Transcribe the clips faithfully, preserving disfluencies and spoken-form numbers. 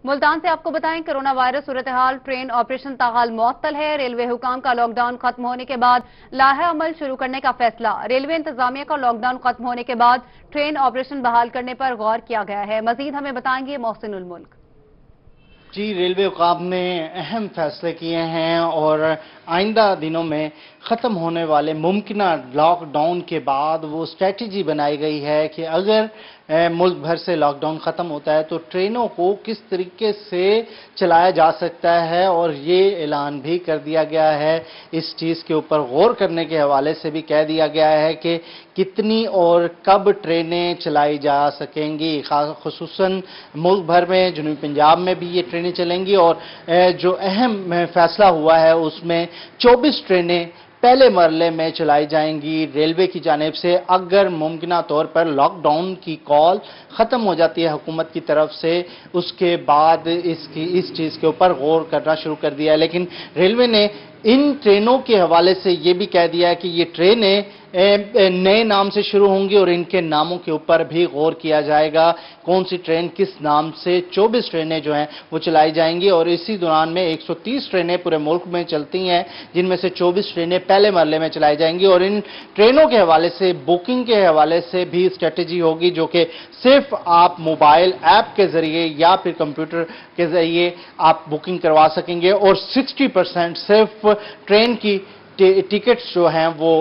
मुल्तान से आपको बताएं, कोरोना वायरस सूरत हाल ट्रेन ऑपरेशन ताहाल मुअत्तल है। रेलवे हुकाम का लॉकडाउन खत्म होने के बाद लाहे अमल शुरू करने का फैसला। रेलवे इंतजामिया का लॉकडाउन खत्म होने के बाद ट्रेन ऑपरेशन बहाल करने पर गौर किया गया है। मजीद हमें बताएंगे मोहसिन उल मुल्क। जी, रेलवे हुकाम ने अहम फैसले किए हैं और आइंदा दिनों में ख़त्म होने वाले मुमकिना लॉकडाउन के बाद वो स्ट्रेटजी बनाई गई है कि अगर मुल्क भर से लॉकडाउन ख़त्म होता है तो ट्रेनों को किस तरीके से चलाया जा सकता है, और ये ऐलान भी कर दिया गया है। इस चीज़ के ऊपर गौर करने के हवाले से भी कह दिया गया है कि कितनी और कब ट्रेनें चलाई जा सकेंगी। ख़ुसूसन मुल्क भर में जनूबी पंजाब में भी ये ट्रेनें चलेंगी, और जो अहम फैसला हुआ है उसमें चौबीस ट्रेनें पहले मरले में चलाई जाएंगी रेलवे की जानिब से। अगर मुमकिना तौर पर लॉकडाउन की कॉल ख़त्म हो जाती है हुकूमत की तरफ से, उसके बाद इसकी इस चीज़ के ऊपर गौर करना शुरू कर दिया है। लेकिन रेलवे ने इन ट्रेनों के हवाले से ये भी कह दिया है कि ये ट्रेनें नए नाम से शुरू होंगी और इनके नामों के ऊपर भी गौर किया जाएगा। कौन सी ट्रेन किस नाम से चौबीस ट्रेनें जो हैं वो चलाई जाएंगी, और इसी दौरान में एक सौ तीस ट्रेनें पूरे मुल्क में चलती हैं, जिनमें से चौबीस ट्रेनें पहले मरले में चलाई जाएंगी। और इन ट्रेनों के हवाले से बुकिंग के हवाले से भी स्ट्रेटजी होगी, जो कि सिर्फ आप मोबाइल ऐप के जरिए या फिर कंप्यूटर के जरिए आप बुकिंग करवा सकेंगे। और साठ परसेंट सिर्फ ट्रेन की टिकट्स जो हैं वो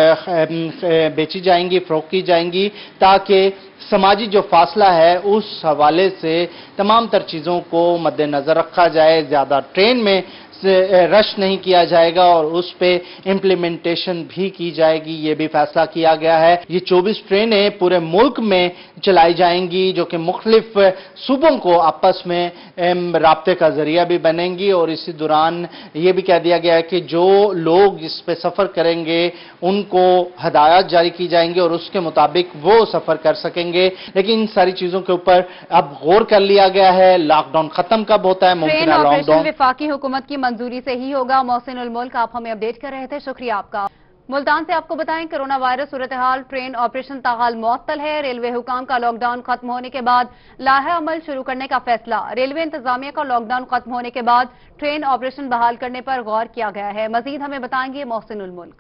बेची जाएंगी, फरोख्त की जाएंगी, ताकि समाजी जो फासला है उस हवाले से तमाम तर चीज़ों को मद्देनज़र रखा जाए। ज़्यादा ट्रेन में रश नहीं किया जाएगा और उस पे इम्प्लीमेंटेशन भी की जाएगी, ये भी फैसला किया गया है। ये चौबीस ट्रेनें पूरे मुल्क में चलाई जाएंगी, जो कि मुख्तलिफ सूबों को आपस में राब्ते का जरिया भी बनेंगी। और इसी दौरान ये भी कह दिया गया है कि जो लोग इस पे सफ़र करेंगे उनको हदायत जारी की जाएंगी और उसके मुताबिक वो सफ़र कर सकेंगे। लेकिन इन सारी चीज़ों के ऊपर अब गौर कर लिया गया है। लॉकडाउन खत्म कब होता है, मुमकिन लॉकडाउन वफाकी हुकूमत की मंजूरी से ही होगा। मोहसिन उल मुल्क, आप हमें अपडेट कर रहे थे, शुक्रिया आपका। मुल्तान से आपको बताएं, कोरोना वायरस सूरत हाल ट्रेन ऑपरेशन ताहाल मुअत्तल है। रेलवे हुकाम का लॉकडाउन खत्म होने के बाद लाहे अमल शुरू करने का फैसला। रेलवे इंतजामिया का लॉकडाउन खत्म होने के बाद ट्रेन ऑपरेशन बहाल करने पर गौर किया गया है। मजीद हमें बताएंगे मोहसिन उल मुल्क।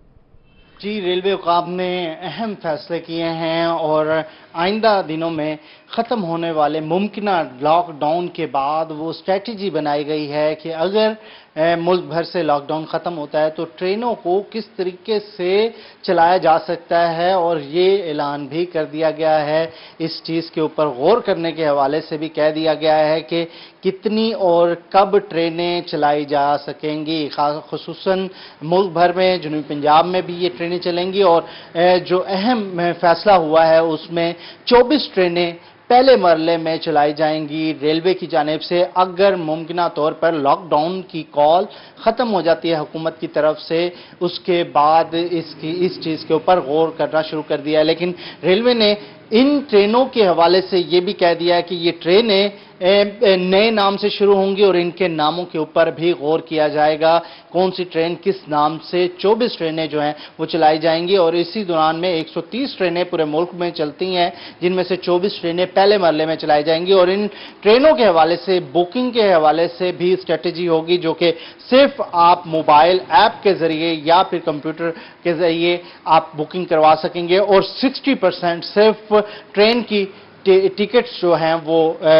जी, रेलवे हुकाम ने अहम फैसले किए हैं और आइंदा दिनों में ख़त्म होने वाले मुमकिना लॉकडाउन के बाद वो स्ट्रेटजी बनाई गई है कि अगर मुल्क भर से लॉकडाउन ख़त्म होता है तो ट्रेनों को किस तरीके से चलाया जा सकता है, और ये ऐलान भी कर दिया गया है। इस चीज़ के ऊपर गौर करने के हवाले से भी कह दिया गया है कि कितनी और कब ट्रेनें चलाई जा सकेंगी। ख़ुसूसन मुल्क भर में जनूबी पंजाब में भी ये ट्रेनें चलेंगी, और जो अहम फैसला हुआ है उसमें चौबीस ट्रेनें पहले मरले में चलाई जाएंगी रेलवे की जानिब से। अगर मुमकिना तौर पर लॉकडाउन की कॉल ख़त्म हो जाती है हुकूमत की तरफ से, उसके बाद इसकी इस चीज़ के ऊपर गौर करना शुरू कर दिया है। लेकिन रेलवे ने इन ट्रेनों के हवाले से ये भी कह दिया है कि ये ट्रेनें नए नाम से शुरू होंगी और इनके नामों के ऊपर भी गौर किया जाएगा। कौन सी ट्रेन किस नाम से चौबीस ट्रेनें जो हैं वो चलाई जाएंगी। और इसी दौरान में एक सौ तीस ट्रेनें पूरे मुल्क में चलती हैं, जिनमें से चौबीस ट्रेनें पहले मरले में चलाई जाएंगी। और इन ट्रेनों के हवाले से बुकिंग के हवाले से भी स्ट्रेटजी होगी, जो कि सिर्फ आप मोबाइल ऐप के जरिए या फिर कंप्यूटर के जरिए आप बुकिंग करवा सकेंगे। और साठ परसेंट सिर्फ ट्रेन की टिकट्स जो हैं वो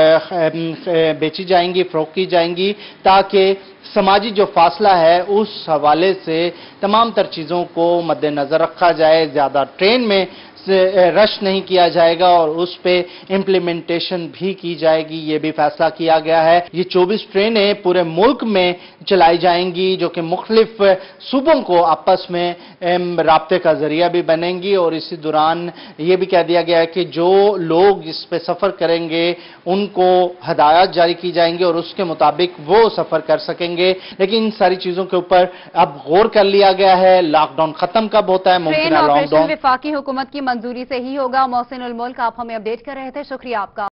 बेची जाएंगी, फरोख्त की जाएंगी, ताकि समाजी जो फासला है उस हवाले से तमाम तर चीज़ों को मद्देनज़र रखा जाए। ज़्यादा ट्रेन में रश नहीं किया जाएगा और उस पे इम्प्लीमेंटेशन भी की जाएगी, ये भी फैसला किया गया है। ये चौबीस ट्रेनें पूरे मुल्क में चलाई जाएंगी, जो कि मुख्तलिफ सूबों को आपस में राब्ते का जरिया भी बनेंगी। और इसी दौरान ये भी कह दिया गया है कि जो लोग इस पे सफ़र करेंगे उनको हदायत जारी की जाएंगी और उसके मुताबिक वो सफ़र कर सकेंगे। लेकिन इन सारी चीज़ों के ऊपर अब गौर कर लिया गया है। लॉकडाउन ख़त्म कब होता है, मुमकिन लॉकडाउन वफाकी हुकूमत की मंजूरी से ही होगा। मोहसिन उल मुल्क, आप हमें अपडेट कर रहे थे, शुक्रिया आपका।